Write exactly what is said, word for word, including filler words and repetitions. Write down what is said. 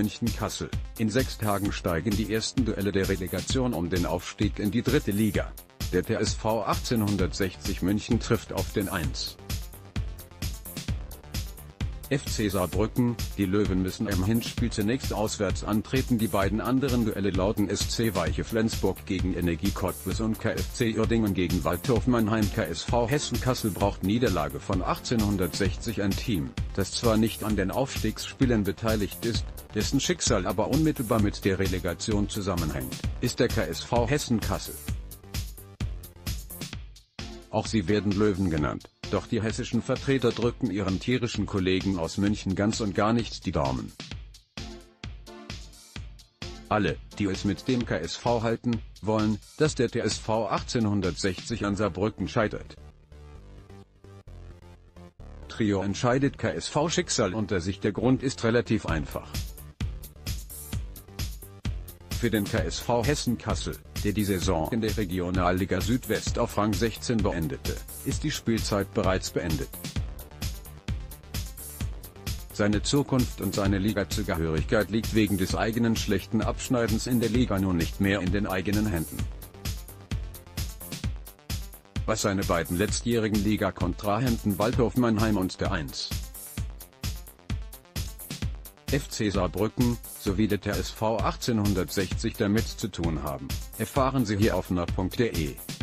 München-Kassel. In sechs Tagen steigen die ersten Duelle der Relegation um den Aufstieg in die dritte Liga. Der T S V achtzehnhundertsechzig München trifft auf den eins. F C Saarbrücken. Die Löwen müssen im Hinspiel zunächst auswärts antreten. Die beiden anderen Duelle lauten S C Weiche Flensburg gegen Energie Cottbus und K F C Uerdingen gegen Waldhof Mannheim. K S V Hessen Kassel braucht Niederlage von achtzehnhundertsechzig. Ein Team, das zwar nicht an den Aufstiegsspielen beteiligt ist, dessen Schicksal aber unmittelbar mit der Relegation zusammenhängt, ist der K S V Hessen Kassel. Auch sie werden Löwen genannt. Doch die hessischen Vertreter drücken ihren tierischen Kollegen aus München ganz und gar nicht die Daumen. Alle, die es mit dem K S V halten, wollen, dass der T S V achtzehnhundertsechzig an Saarbrücken scheitert. Trio entscheidet K S V-Schicksal unter sich. Der Grund ist relativ einfach. Für den K S V Hessen Kassel, der die Saison in der Regionalliga Südwest auf Rang sechzehn beendete, ist die Spielzeit bereits beendet. Seine Zukunft und seine Ligazugehörigkeit liegt wegen des eigenen schlechten Abschneidens in der Liga nun nicht mehr in den eigenen Händen. Was seine beiden letztjährigen Ligakontrahenten Waldhof Mannheim und der eins. F C Saarbrücken, sowie der T S V achtzehnhundertsechzig damit zu tun haben, erfahren Sie hier auf n a punkt de.